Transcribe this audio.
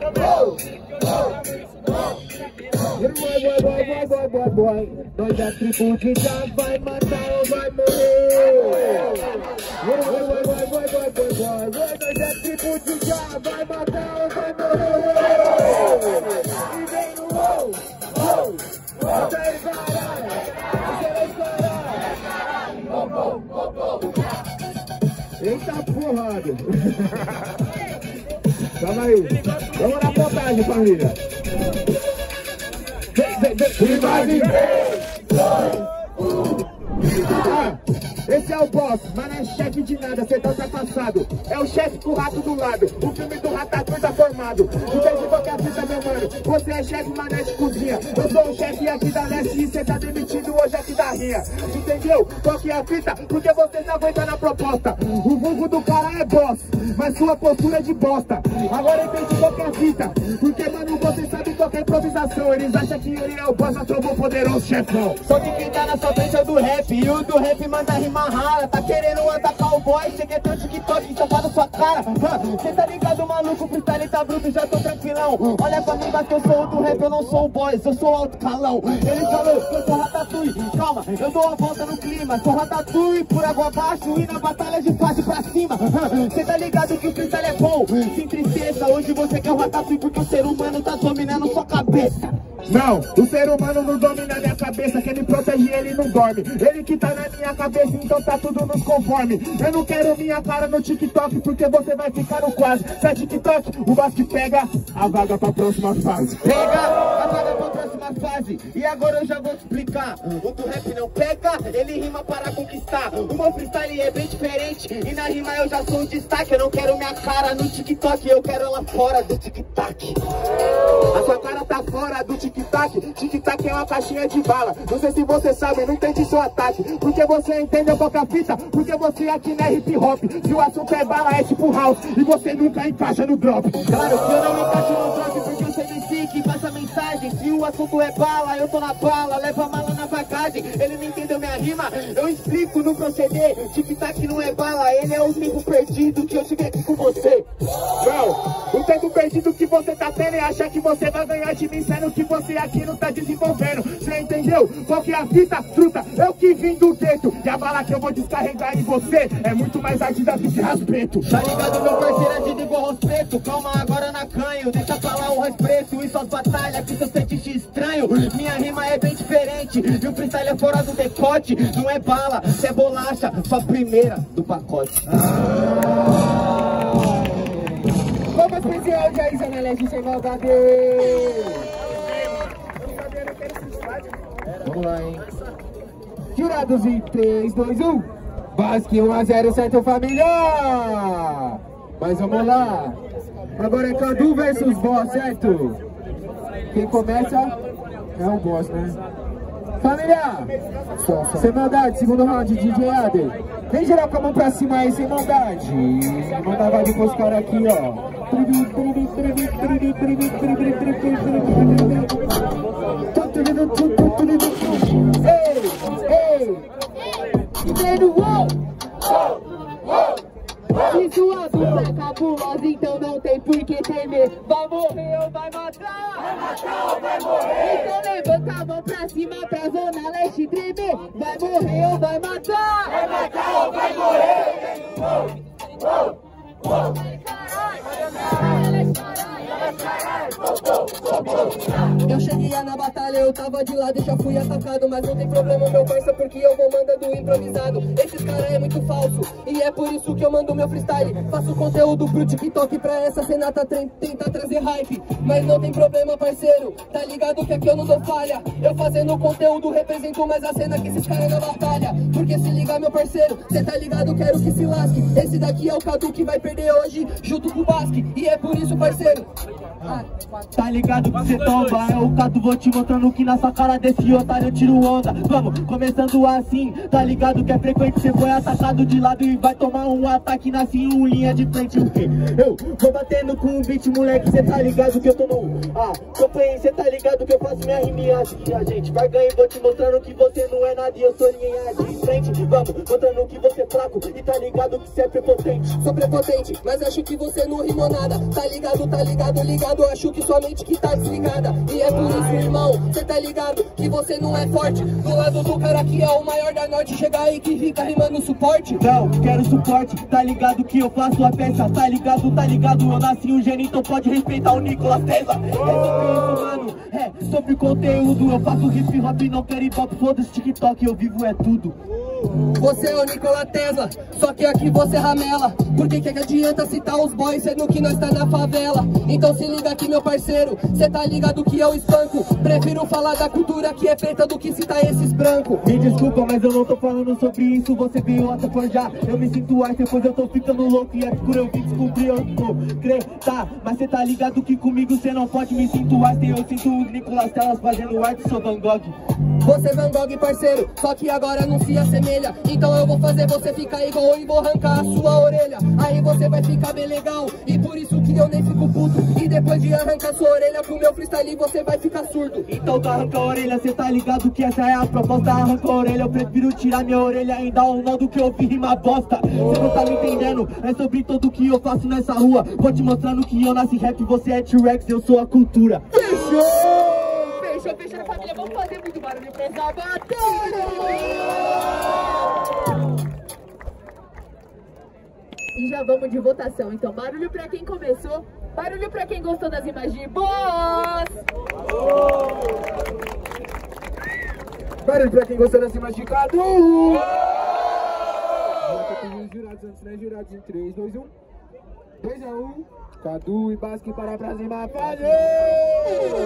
Boy. Nós é tribo que já vai matar ou vai morrer. Boy. Nós é tribo que já vai matar ou vai morrer. E vem no wow. Isso aí, caralho. Eita porrada. Calma aí. Vamos na contagem, família. Esse é o boss, mas não é chefe de nada, cê tá ultrapassado. É o chefe com o rato do lado, o filme do Ratatouille tá formado. Não sei se qualquer fita, meu mano, você é chefe, mas não é de cozinha. Eu sou o chefe aqui da Leste e cê tá demitido hoje aqui da rinha. Entendeu? Qual que é a fita? Porque você não aguenta na proposta. O vulgo do cara é boss, mas sua postura é de bosta. Agora entendi qual que é a fita, porque mano, você sabe qual que é a improvisação. Eles acham que ele é o boss, mas trombou poderoso chefão. Só que quem tá na sua frente é o do rap, e o do rap manda rima rara. Tá querendo atacar o boy, cheguei teu TikTok e só na sua cara. Cê tá ligado, maluco, o freestyle tá bruto, já tô tranquilão. Olha pra mim, mas que eu sou o do rap, eu não sou o boy, eu sou o alto calão. Ele falou que eu sou Ratatouille, calma, eu dou a volta no clima. Sou Ratatouille por água abaixo e na batalha de faixa pra cima. Cê tá ligado que o freestyle é bom, se entristeça, hoje você quer o Ratatouille porque o ser humano tá dominando sua cabeça. Não, o ser humano não domina minha cabeça, quem me protege ele não dorme. Ele que tá na minha cabeça, então tá tudo nos conforme. Eu não quero minha cara no TikTok, porque você vai ficar no quase. Se é TikTok, o Basque pega a vaga pra próxima fase. Pega a vaga pra próxima fase. E agora eu já vou te explicar. O do rap não pega, ele rima para conquistar. O meu freestyle é bem diferente, e na rima eu já sou um destaque. Eu não quero minha cara no TikTok, eu quero ela fora do TikTok. A sua cara tá fora do TikTok. Tic-tac é uma caixinha de bala. Não sei se você sabe, não entende seu ataque. Porque você entendeu qual que é a fita? Porque você aqui não é hip hop. Se o assunto é bala, é tipo house, e você nunca encaixa no drop. Claro que eu não encaixo no drop, porque eu sei MC que passa mensagem. Se o assunto é bala, eu tô na bala, leva a mala na bagagem. Ele não entendeu minha rima, eu explico no proceder. Tic-tac não é bala, ele é o tempo perdido que eu cheguei aqui com você. Não, o tempo perdido que você tá tendo é achar que você vai ganhar de mim, sendo que você aqui não tá desenvolvendo. Você entendeu? Qual que é a fita? Truta, eu que vim do gueto, e a bala que eu vou descarregar em você é muito mais ardida do que raspreto. Tá ligado, meu parceiro, é de igual respeito. Calma agora na canho, deixa falar o respeito. E suas batalhas que seu fetiche estranho. Minha rima é bem diferente, e o freestyle é fora do decote. Não é bala, cê é bolacha, sua primeira do pacote. Como especial de aí, Zona Leste, sem maldade. Vamos lá, hein? Jurados em 3, 2, 1. Basque 1-0, certo, família? Mas vamos lá. Agora é Cadu versus Boss, certo? Quem começa é o Boss, né? Família! Sem maldade, segundo round, DJ Ader. Vem geral com a mão pra cima aí, sem maldade. Manda vibe pros caras aqui, ó. Se sua dupla é cabulosa, então não tem por que temer. Vai morrer ou vai matar? Vai matar ou vai morrer? Então levanta a mão pra cima pra Zona Leste tremer. Vai morrer ou vai matar? Vai matar ou vai morrer? Eu cheguei na batalha, eu tava de lado e já fui atacado. Mas não tem problema, meu parça, porque eu vou mandando improvisado. Esses caras é muito falso, e é por isso que eu mando meu freestyle. Faço conteúdo pro TikTok pra essa cena tentar trazer hype. Mas não tem problema, parceiro, tá ligado que aqui eu não dou falha. Eu fazendo conteúdo represento mais a cena que esses caras na batalha. Porque se liga, meu parceiro, cê tá ligado, quero que se lasque. Esse daqui é o Cadu que vai perder hoje, junto com o Basque. E é por isso, parceiro, tá ligado que cê toma, é o Cadu, vou te mostrando que na sua cara desse otário eu tiro onda. Vamos, começando assim, tá ligado que é frequente, cê foi atacado de lado e vai tomar um ataque na linha de frente. O quê? Eu vou batendo com o beat, moleque, cê tá ligado que eu tô no companheiro, cê tá ligado que eu faço minha riminha. E a gente vai ganhar, vou te mostrando que você não é nada e eu sou linha de frente. Vamos, mostrando que você é fraco e tá ligado que cê é prepotente. Sou prepotente, mas acho que você não rimou nada. Tá ligado, ligado. ligado, acho que sua mente que tá desligada. E é por isso, irmão, cê tá ligado que você não é forte. Do lado do cara que é o maior da norte, chega aí que fica rimando suporte. Não, quero suporte, tá ligado que eu faço a peça. Tá ligado, eu nasci um gênio, então pode respeitar o Nikola Tesla. É sobre isso, mano, é sobre conteúdo. Eu faço hip hop, não quero hip hop, foda-se TikTok, eu vivo é tudo. Você é o Nikola Tesla, só que aqui você ramela. Por que adianta citar os boys, sendo que nós tá na favela? Então se liga aqui, meu parceiro, cê tá ligado que eu espanco. Prefiro falar da cultura que é preta do que citar esses brancos. Me desculpa, mas eu não tô falando sobre isso, você veio até forjar. Eu me sinto arte, depois eu tô ficando louco. E é por eu vim descobrir, eu vou crer, tá? Mas cê tá ligado que comigo cê não pode, me sinto arte. Eu sinto o Nicolas Telas fazendo arte, sou Van Gogh. Você é Van Gogh, parceiro, só que agora não se assemelha. Então eu vou fazer você ficar igual e vou arrancar a sua orelha. Aí você vai ficar bem legal, e por isso que eu nem fico puto. E depois de arrancar sua orelha com meu freestyle você vai ficar surdo. Então tu arranca a orelha, cê tá ligado que essa é a proposta. Arranca a orelha, eu prefiro tirar minha orelha e dar um nó do que ouvir rima bosta. Cê não tá me entendendo, é sobre tudo que eu faço nessa rua. Vou te mostrando que eu nasci rap, você é T-Rex, eu sou a cultura. Fechou! Fechou, família, vamos fazer muito barulho pra essa batalha! E já vamos de votação, então barulho pra quem começou, barulho pra quem gostou das rimas de Boss! Barulho pra quem gostou das rimas de Cadu! Já tem os jurados antes, né? Jurados em 3, 2, 1. 2 a 1. Cadu e Basque para pra cima, valeu!